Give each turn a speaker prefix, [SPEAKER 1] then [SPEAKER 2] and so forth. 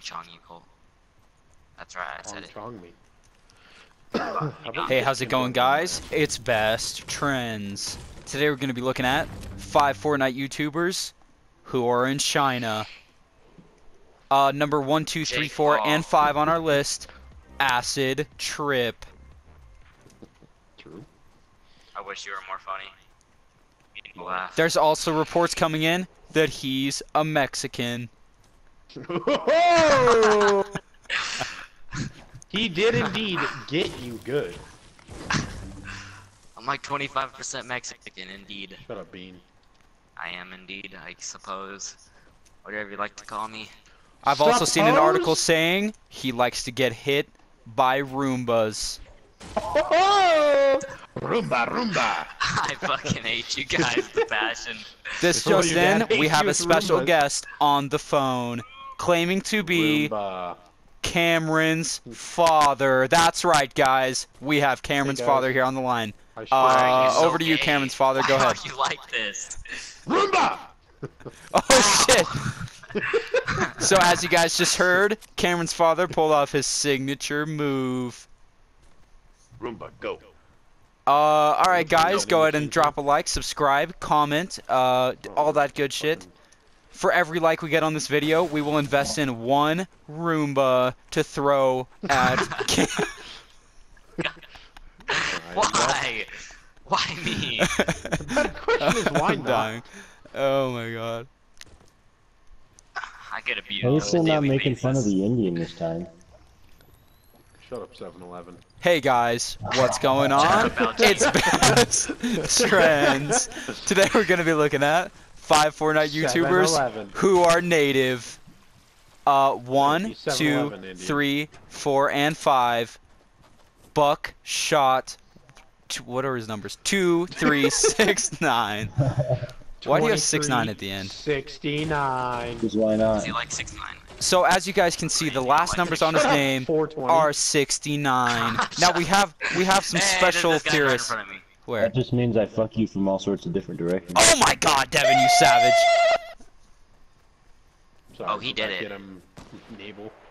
[SPEAKER 1] Chong you, Cole. That's right, I said it.
[SPEAKER 2] Chong me.
[SPEAKER 3] Hey, how's it going, guys? It's Best Trends. Today we're going to be looking at 5 Fortnite YouTubers who are in China. Number 1, 2, 3, 4, and 5 on our list. Acid Trip.
[SPEAKER 2] True.
[SPEAKER 1] I wish you were more funny. You laugh.
[SPEAKER 3] There's also reports coming in that he's a Mexican.
[SPEAKER 2] He did indeed get you good.
[SPEAKER 1] I'm like 25% Mexican, indeed.
[SPEAKER 2] Shut up, Bean.
[SPEAKER 1] I am indeed, I suppose. Whatever you like to call me.
[SPEAKER 3] I've also seen an article saying he likes to get hit by Roombas.
[SPEAKER 2] Roomba, Roomba.
[SPEAKER 1] I fucking hate you guys, the passion.
[SPEAKER 3] This
[SPEAKER 2] Well,
[SPEAKER 3] just
[SPEAKER 2] your
[SPEAKER 3] in,
[SPEAKER 2] dad
[SPEAKER 3] we
[SPEAKER 2] hates
[SPEAKER 3] have
[SPEAKER 2] you
[SPEAKER 3] a
[SPEAKER 2] with
[SPEAKER 3] special
[SPEAKER 2] Roombas.
[SPEAKER 3] guest on the phone, claiming to be
[SPEAKER 2] Roomba.
[SPEAKER 3] Cameron's father. That's right, guys. We have Cameron's
[SPEAKER 2] guys.
[SPEAKER 3] father here on the line.
[SPEAKER 2] I swear
[SPEAKER 1] Are you so
[SPEAKER 3] Over to you,
[SPEAKER 1] gay?
[SPEAKER 3] Cameron's father.
[SPEAKER 1] Why
[SPEAKER 3] Go ahead.
[SPEAKER 1] are you like this?
[SPEAKER 2] Roomba!
[SPEAKER 3] Oh, shit. So, as you guys just heard, Cameron's father pulled off his signature move.
[SPEAKER 2] Roomba, go.
[SPEAKER 3] Alright, guys. Go ahead and drop a like, subscribe, comment, all that good shit. For every like we get on this video, we will invest in one Roomba to throw at Cam.
[SPEAKER 1] Why? Why me?
[SPEAKER 2] The better question is why
[SPEAKER 3] I'm
[SPEAKER 2] not?
[SPEAKER 3] dying. Oh my god.
[SPEAKER 1] I get abused.
[SPEAKER 4] Are you
[SPEAKER 1] on a
[SPEAKER 4] still not
[SPEAKER 1] daily
[SPEAKER 4] making fun of
[SPEAKER 1] basis.
[SPEAKER 4] the Indian this time?
[SPEAKER 2] Shut up, 7-Eleven.
[SPEAKER 3] Hey guys, what's going on? It's Best Trends. Today we're going to be looking at 5 Fortnite YouTubers
[SPEAKER 2] 7-Eleven.
[SPEAKER 3] who are native. 1, 2,
[SPEAKER 2] 7-Eleven Indian.
[SPEAKER 3] 3, 4, and 5. Buck, Shot. What are his numbers? 2, 3, 6, 9. Why do you have 6, 9 at the end?
[SPEAKER 2] 69.
[SPEAKER 4] Because why not?
[SPEAKER 1] Is he like 6'9"?
[SPEAKER 3] So as you guys can see, the last numbers on his name
[SPEAKER 2] 420.
[SPEAKER 3] are 69. Now we have some
[SPEAKER 1] Hey,
[SPEAKER 3] special
[SPEAKER 1] there's this guy right in
[SPEAKER 3] theorists.
[SPEAKER 1] front of me.
[SPEAKER 3] Where?
[SPEAKER 4] That just means I fuck you from all sorts of different directions.
[SPEAKER 3] Oh my god, Devin, you savage!
[SPEAKER 2] Sorry,
[SPEAKER 1] Oh, he did
[SPEAKER 2] I
[SPEAKER 1] it.
[SPEAKER 2] Get him navel.